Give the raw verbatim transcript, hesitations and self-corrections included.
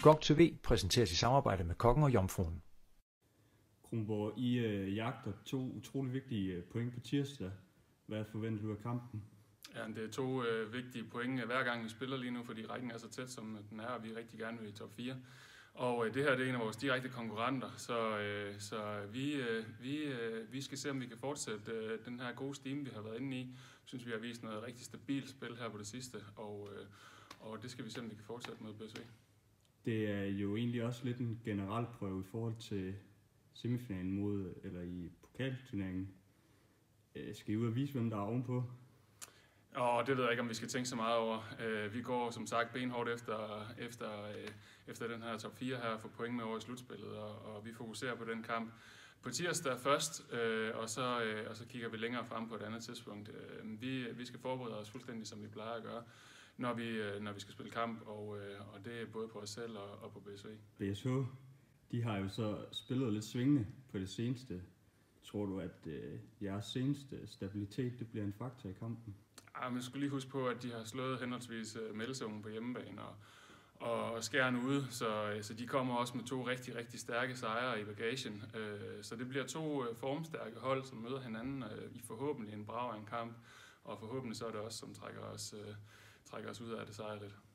GOG T V præsenteres i samarbejde med Kokken og Jomfruen. Kronborg, I øh, jagter to utrolig vigtige øh, point på tirsdag. Hvad forventer du af kampen? Ja, det er to øh, vigtige point hver gang vi spiller lige nu, fordi rækken er så tæt, som den er, og vi rigtig gerne vil i top fire. Og øh, det her det er en af vores direkte konkurrenter, så, øh, så vi, øh, vi, øh, vi skal se, om vi kan fortsætte øh, den her gode stime, vi har været inde i. Jeg synes, vi har vist noget rigtig stabilt spil her på det sidste, og, øh, og det skal vi se, om vi kan fortsætte med B S V. Det er jo egentlig også lidt en generel prøve i forhold til semifinalen mod, eller i pokalturneringen. Skal I ud og vise, hvem der er ovenpå? Og det ved jeg ikke, om vi skal tænke så meget over. Vi går som sagt benhårdt efter, efter, efter den her top fire her for point med over i slutspillet, og, og vi fokuserer på den kamp på tirsdag først, og så, og så kigger vi længere frem på et andet tidspunkt. Vi, vi skal forberede os fuldstændig, som vi plejer at gøre, når vi, når vi skal spille kamp, og, og det er både på os selv og, og på B S V. B S H, de har jo så spillet lidt svingende på det seneste. Tror du, at øh, jeres seneste stabilitet det bliver en faktor i kampen? Ja, man skulle lige huske på, at de har slået henholdsvis Melsungen på hjemmebane og, og Skjern ude, så, så de kommer også med to rigtig, rigtig stærke sejre i bagagen. Så det bliver to formstærke hold, som møder hinanden i forhåbentlig en brav af en kamp, og forhåbentlig så er det også, som trækker os, trækker os ud af det sejrligt.